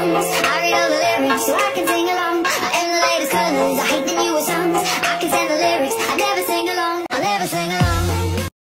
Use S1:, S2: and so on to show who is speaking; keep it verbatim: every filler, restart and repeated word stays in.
S1: songs. I read all the lyrics so I can sing along. I am the latest colors, I hate the